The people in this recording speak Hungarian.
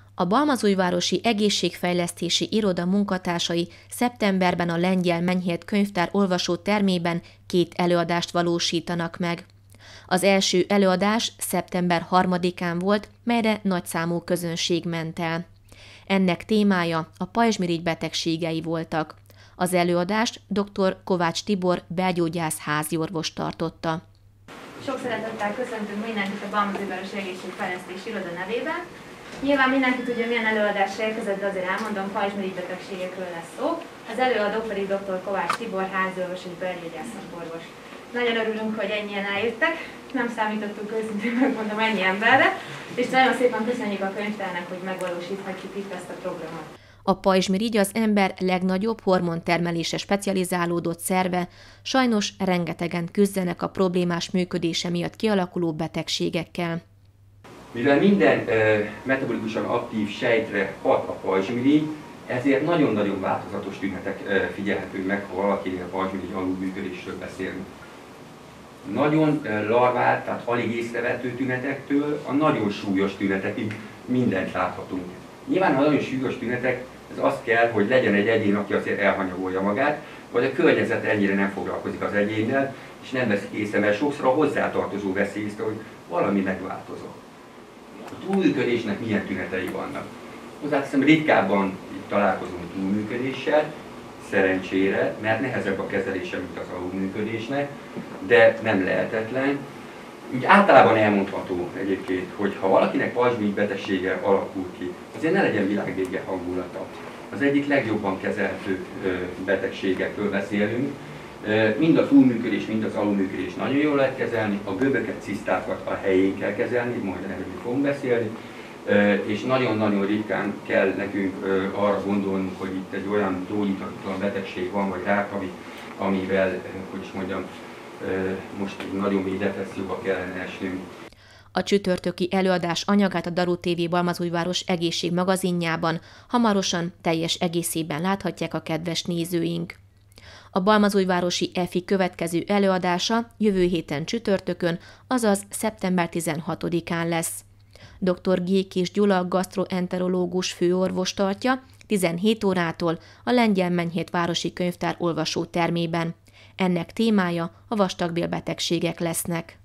A Balmazújvárosi Egészségfejlesztési Iroda munkatársai szeptemberben a Lengyel Menyhért Könyvtár olvasó termében 2 előadást valósítanak meg. Az első előadás szeptember 3-án volt, melyre nagyszámú közönség ment el. Ennek témája a pajzsmirigy betegségei voltak. Az előadást dr. Kovács Tibor belgyógyász háziorvos tartotta. Sok szeretettel köszöntünk mindenkit a Balmazújvárosi Egészségfejlesztési Iroda nevében. Nyilván mindenki tudja, milyen előadásra érkezett, de azért elmondom, pajzsmirigy betegségekről lesz szó. Az előadó pedig dr. Kovács Tibor háziorvos és belgyógyász szakorvos. Nagyon örülünk, hogy ennyien eljöttek, nem számítottunk őszintén, megmondom, ennyi emberre, és nagyon szépen köszönjük a könyvtárnak, hogy megvalósíthatjuk itt ezt a programot. A pajzsmirigy az ember legnagyobb hormontermelésre specializálódott szerve, sajnos rengetegen küzdenek a problémás működése miatt kialakuló betegségekkel. Mivel minden metabolikusan aktív sejtre hat a pajzsmirigy, ezért nagyon-nagyon változatos tünetek figyelhetők meg, ha valakinél a pajzsmirigy alulműködésről beszélünk. Nagyon larvál, tehát alig észrevehető tünetektől a nagyon súlyos tünetekig mindent láthatunk. Nyilván a nagyon súlyos tünetek, ez azt kell, hogy legyen egy egyén, aki azért elhanyagolja magát, vagy a környezet ennyire nem foglalkozik az egyénnel, és nem veszik észre, mert sokszor a hozzátartozó veszi észre, hogy valami megváltozott. A túlműködésnek milyen tünetei vannak? Hozzáteszem, ritkábban találkozunk túlműködéssel, szerencsére, mert nehezebb a kezelése, mint az alulműködésnek, de nem lehetetlen. Úgy általában elmondható egyébként, hogy ha valakinek pajzsmirigy betegsége alakul ki, azért ne legyen világvége hangulata. Az egyik legjobban kezelhető betegségekről beszélünk. Mind a túlműködés, mind az alulműködés nagyon jól lehet kezelni, a göböket, cisztákat a helyén kell kezelni, majd erről fogunk beszélni, és nagyon-nagyon ritkán kell nekünk arra gondolnunk, hogy itt egy olyan gyógyíthatatlan betegség van, vagy rák, amivel, hogy is mondjam, most nagyon mély depresszióba kellene esnünk. A csütörtöki előadás anyagát a Daru TV Balmazújváros egészség magazinjában hamarosan teljes egészében láthatják a kedves nézőink. A Balmazújvárosi EFI következő előadása jövő héten csütörtökön, azaz szeptember 16-án lesz. Dr. Gékés Gyula gasztroenterológus főorvos tartja 17 órától a Lengyel Menyhért Városi Könyvtár olvasó termében. Ennek témája a vastagbélbetegségek lesznek.